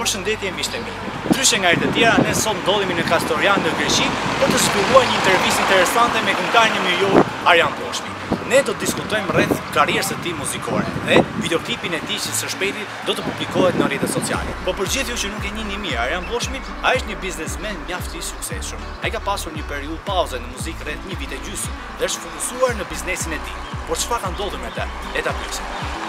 Përshëndetje miqtë e mi. Ndryshe nga herët e tjera, ne sot ndodhemi në Kastorian në Greqi për të zhvilluar një intervistë interesante me këngëtarin e mirënjohur Arian Blloshmi. Ne do të diskutojmë rreth karrierës së tij muzikore dhe videoklipin e tij që së shpejti do të publikohet në rrjetet sociale. Po për gjithë ju që nuk e njihni mirë, Arian Blloshmi ai është një biznesmen mjaft i suksesshëm. Ai ka pasur një periudhë pauze në muzikë rreth një vit e gjysmë dhe është fokusuar në biznesin e tij. Por çfarë ka ndodhur me të? Le ta pyesim.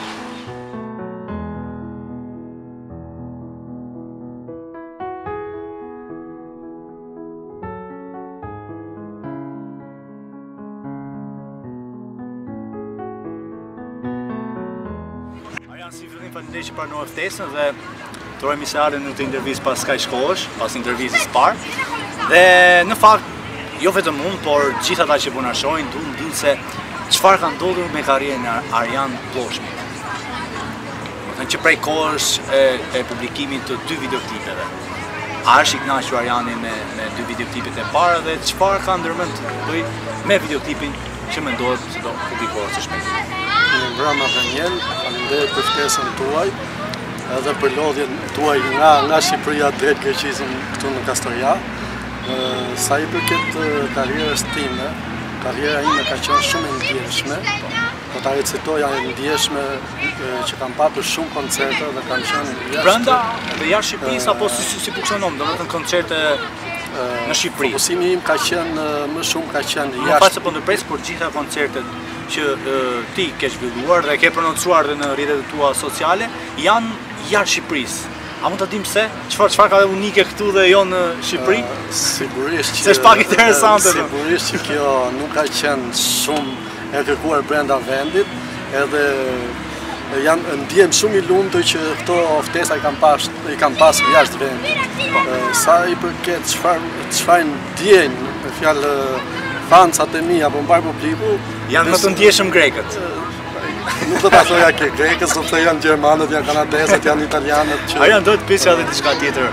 Si fillim faleminderit që pranove ftesën dhe turojmë se ardhen në këtë intervistë pas kësaj shkollësh, pas intervistës parë. Dhe në fakt, jo vetëm unë, por gjithë ata që po na shohin duan të dinë se çfarë ka ndodhur me karrierën e Arian Blloshmi. Do të thënë që prej kohësh e publikimit të 2 videoklipeve. A është i kënaqur Ariani me 2 videoklipet e para dhe çfarë ka ndërmend të bëjë me videoklipin që mendohet se do publikohet së shpejti? Brama Daniel, faleminderit për ftesën tuaj edhe për lodhjen tuaj nga Shqipëria drejt Greqisë këtu në Kastoria. Sa i përket karrierës time, karriera ime ka qenë shumë e ndjeshme. Po ta recitoja e ndjeshme që kam patur shumë koncerte dhe kam qenë brenda dhe jashtë Shqipërisë apo si funksionon, domethënë koncerte në Shqipëri. Fokusimi im ka qenë më shumë ka qenë jashtë. Më fal se po ndërpres, por gjitha koncertet që ti ke zhvilluar dhe ke prononcuar dhe në rrjetet tua sociale janë jashtë Shqipërisë. A mund ta dim pse? Çfarë ka unike këtu dhe jo në Shqipëri? Sigurisht që është pak interesante. Sigurisht që kjo nuk ka qenë shumë e kërkuar brenda vendit, edhe ndjem shumë i lumtur që këto ftesa i kam pasur jashtë vendit. Sa i përket çfarë ndjejnë me fjalë fancat e mi apo mbar publiku, janë më të ndjeshëm grekët. Nuk do ta thoja ke grekët, sepse janë gjermanët, janë kanadezët, janë italianët që Arian do të pyesja edhe diçka tjetër.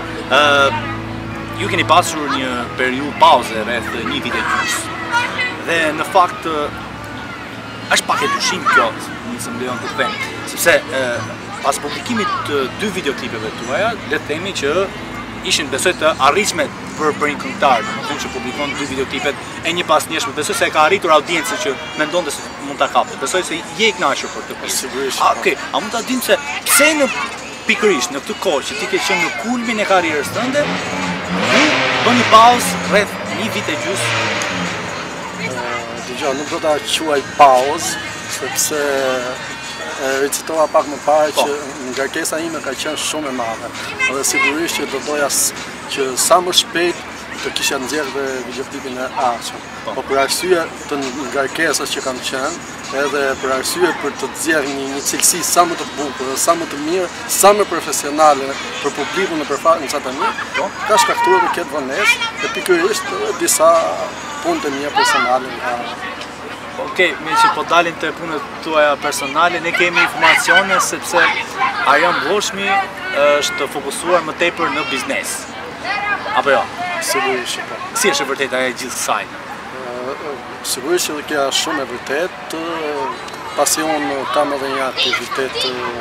Ju keni pasur një periudhë pauze rreth 1 vit e gjysmë. Dhe në fakt është pak e dyshim kjo, nëse më lejon të them, sepse pas publikimit të 2 videoklipeve tuaja, le të themi që ishin besoj të arritshme për një këngëtar, domethënë që publikon 2 videoklipet e një pas njëshme, besoj se ka arritur audiencën që mendonte se mund ta kapte. Besoj se je i kënaqur për këtë pjesë. Sigurisht. Okej, a mund ta dim se pse në pikërisht në këtë kohë që ti ke qenë në kulmin e karrierës tënde, ju bëni pauzë rreth 1 vit e gjysmë? Dgjoj, nuk do ta quaj pauzë, sepse recitova pak më parë që ngarkesa ime ka qenë shumë e madhe. Dhe sigurisht që do doja që sa më shpejt të kisha nxjerrë dhe videoklipin e ardhshëm. Po për arsye të ngarkesës që kam qenë, edhe për arsye për të nxjerrë një cilësi sa më të bukur, sa më të mirë, sa më profesionale për publikun në përfaqësat e mirë, ka shkaktuar këtë vonesë dhe pikërisht disa punë të mia personale nga Okej, me që po dalin të punët tuaja personale, ne kemi informacione sepse Arian Blloshmi është fokusuar më tepër në biznes. Apo jo? Sigurisht që po. Si është e vërtetë ajo gjithë kësaj? Sigurisht që kjo është shumë e vërtetë. Pasi unë kam edhe një aktivitet,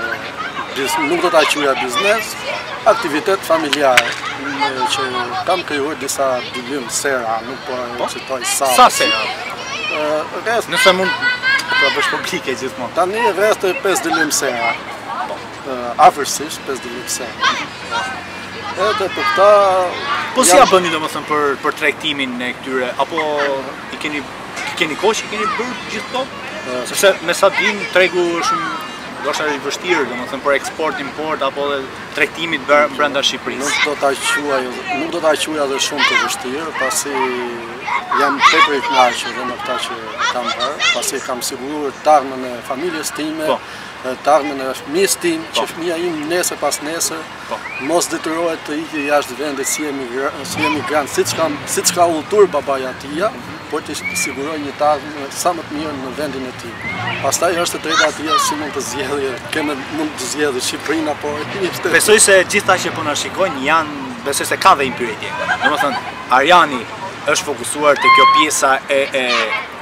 nuk do ta quaja biznes, aktivitet familjar, që kam krijuar disa dylim sera, nuk po citoj sa. Sa sera? Nëse mund ta bësh publike gjithmonë. Tani rreth 5 dylim sera. Afërsisht 5 dylim sera. Edhe për këta po si ja bëni domethënë për tregtimin e këtyre apo i keni kohë që keni bërë gjithë këto? Sepse me sa dim tregu shumë ndoshta i vështirë, domethënë për eksport, import apo edhe tregtimit brenda Shqipërisë. Nuk do ta quaja edhe shumë të vështirë, pasi jam tepër i kënaqur me këta që kam bërë, pasi kam siguruar tarmën e familjes time, tarmën e fëmijës tim, që fëmia im nesër pas nesër mos detyrohet të ikë jashtë vendit si emigrant, siç ka udhëtuar babaja e tij, por të siguroj një tarmë sa më të mirë në vendin e tij. Pastaj është e drejta e tij si mund të zgjedhë, mund të zgjedhë Shqipërinë apo Etnipste. Besoj se gjithta që po na shikojnë besoj se ka dhe një pyetje. Domethënë Ariani është fokusuar te kjo pjesa e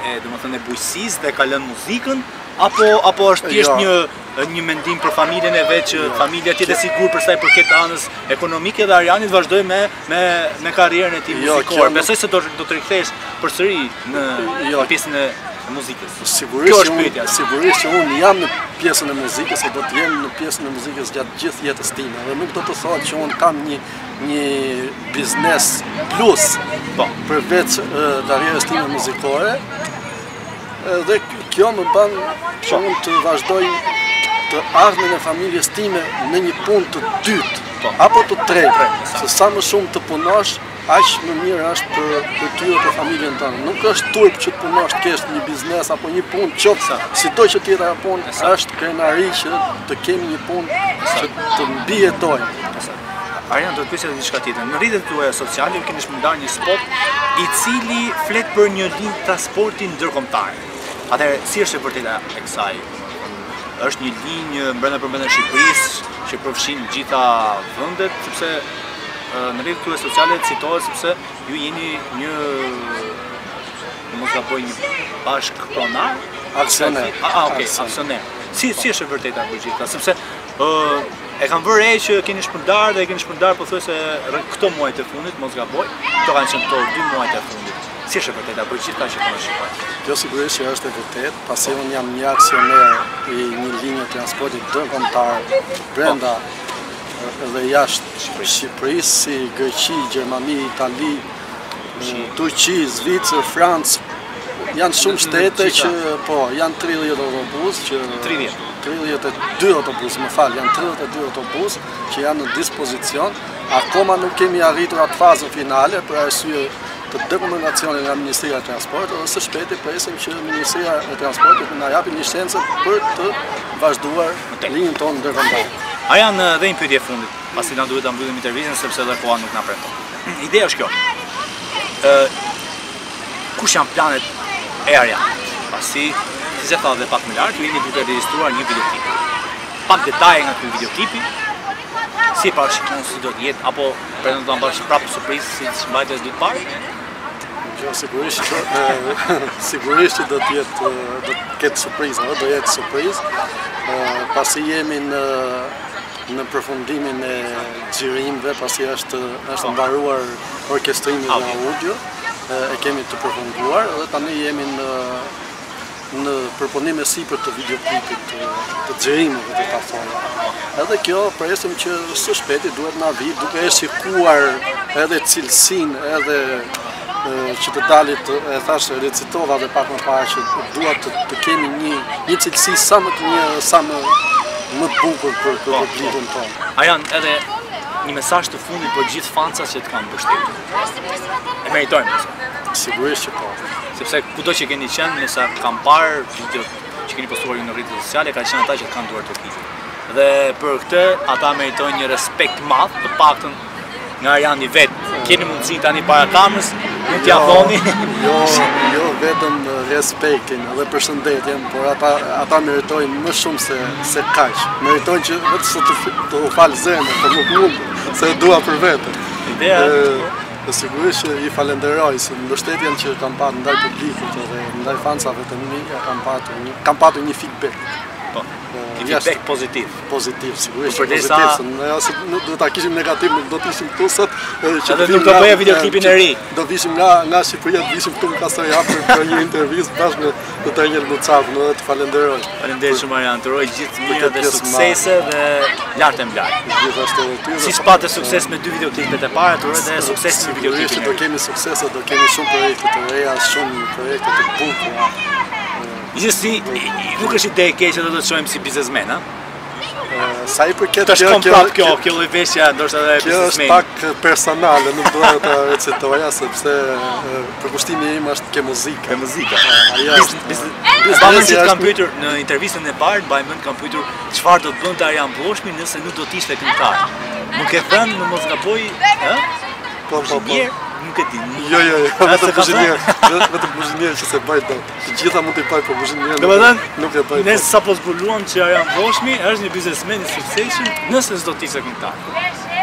domethënë e bujqësisë dhe ka lënë muzikën, apo është thjesht një mendim për familjen e vet që familja tjetë e sigurt për sa i përket anës ekonomike dhe Arianit vazhdoi me karrierën e tij muzikore. Besoj se do të rikthesh përsëri në pjesën e muzikës. Sigurisht që unë jam në pjesën e muzikës e do të jem në pjesën e muzikës gjatë gjithë jetës time. Dhe nuk do të thotë që unë kam një biznes plus përveç karrierës time muzikore. Dhe kjo më bën që unë të vazhdoj të ardhmen e familjes time në një punë të dytë apo të tretë. Se sa më shumë të punosh, aq më mirë është për ty dhe për familjen tënde. Nuk është turp që të punosh të kesh një biznes apo një punë qoftë, sido që tjetër punë, është krenari që të kemi një punë që të mbijetojmë. Arian, do të pyesja diçka tjetër. Në rrjetet tuaja sociale ju keni shpërndar një spot i cili flet për një linjë transporti ndërkombëtar. Atëherë, si është e vërteta e kësaj? Është një linjë brenda Shqipërisë që përfshin gjitha vendet, sepse në rrjetet tuaja sociale citohet sepse ju jeni një bashkëpronar? Aksioner. Aksioner. Si është e vërteta për gjitha? Sepse e kam vërë re që keni shpërndar dhe keni shpërndar pothuajse këto muajt e fundit, mos gaboj, këto kanë qenë këto 2 muajt e fundit. Si është e vërteta për gjitha që kanë shqiptar? Kjo sigurisht që është e vërtet, pasi unë jam një aksioner i një linje transportit ndërkombëtar brenda dhe jashtë Shqipërisë, si Greqi, Gjermani, Itali, Turqi, Zvicër, Francë. Janë shumë shtete që janë 30 autobus që 32 autobus, janë 32 autobus që janë në dispozicion. Akoma nuk kemi arritur atë fazën finale për arsye të dokumentacionit nga Ministria e Transportit dhe së shpejti presim që Ministria e Transportit na japi licencën për të vazhduar linjën tonë ndërkombëtare. Arian, dhe një pyetje fundit, pasi na duhet ta mbyllim intervistën sepse edhe koha nuk na premton. Ideja është kjo. Kush janë planet e Arianit? Pasi, si se tha dhe pak më lart, ju jeni duke regjistruar një videoklip. Pak detaje nga ky videoklipi, si e parashikon si do të jetë, apo pretendon ta mbash prapë surprizë siç mbajtet dytë parë? Sigurisht që do të ketë surprizë, do jetë surprizë, pasi jemi në përfundimin e xhirimeve, pasi është mbaruar orkestrimi nga audio, e kemi të përfunduar dhe tani jemi në përpunim e sipër të videoklipit të xhirimeve të Platformë. Edhe kjo presim që së shpejti duhet na vi duke e shikuar edhe cilësinë edhe që të dalit, e thash, recitova dhe pak më parë që duhet të kemi një cilësi sa më të bukur për publikun tonë. Arian, edhe një mesazh të fundit për gjithë fancat që të kanë mbështetur. E meritojmë. Sigurisht që po. Sepse kudo që keni qenë, nëse kam parë videot që keni postuar ju në rrjetet sociale, ka qenë ata që të kanë duar të kizit. Dhe për këtë ata meritojnë një respekt madh, të paktën nga Ariani vetë. Keni mundësi tani para kamerës, mund t'ja thoni. Jo vetëm respektin dhe përshëndetjen, por ata meritojnë më shumë se kaq. Meritojnë që vetë të u falë zemrën, por nuk mund, se dua për vete. Sigurisht që i falenderoj se mbështetjen që kam patur ndaj publikut dhe ndaj fansave të mi, kam patur një feedback. Një feedback pozitiv. Pozitiv, sigurisht që pozitiv. Nëse do ta kishim negativ, nuk do të ishim këtu sot. Edhe nuk do bëja videoklipin e ri. Do vishim nga Shqipëria, do vishim këtu në Kastoria për një intervistë bashkë me Daniel Lucavën, dhe të falenderoj. Faleminderit shumë Arian, të uroj gjithë mirë dhe suksese dhe lart e mlart. Gjithashtu edhe ty. Siç patë sukses me 2 videoklipet e para, të uroj dhe sukses me videoklipin. Do kemi suksese, do kemi shumë projekte të reja, shumë projekte të bukura. Gjithsesi, nuk është ide e keqe do të çojmë si biznesmen, ha? Sa i përket kjo llojveshja ndoshta edhe biznesmen. Kjo është pak personale, nuk do ta recitoja sepse përkushtimi im është ke muzika. Ke muzika. Biznesmeni që kam pyetur në intervistën e parë, kam pyetur çfarë do të bënte Arian Blloshmi nëse nuk do të ishte këngëtar. Nuk e thënë, në mos gaboj, ë? Po. Nuk e di. Jo, vetëm buzhinier që se bëj dot. Të gjitha mund t'i bëj, po buzhinier nuk e bëj. Ne sapo zbuluam që Arian Blloshmi është një biznesmen i suksesshëm nëse s'do të ishte këngëtar.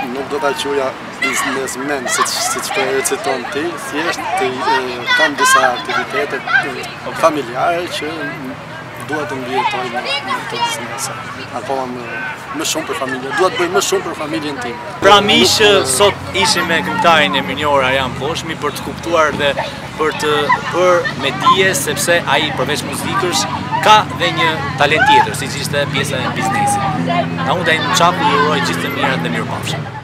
nuk do ta quaja biznesmen, siç po e reciton ti, thjesht kam disa aktivitete familjare që duhet të mbijetoj në të biznese. Akoma më shumë për familjen, duhet bëj më shumë për familjen time. Pra miqë, sot ishim me këngëtarin e minjor Arian Blloshmi për të kuptuar dhe për të bërë me dije, sepse ai përveç muzikës ka dhe një talent tjetër, siç ishte pjesa e biznesit. Na unë dhe në qapu, ju uroj gjithë të mirat dhe mirëpafshim.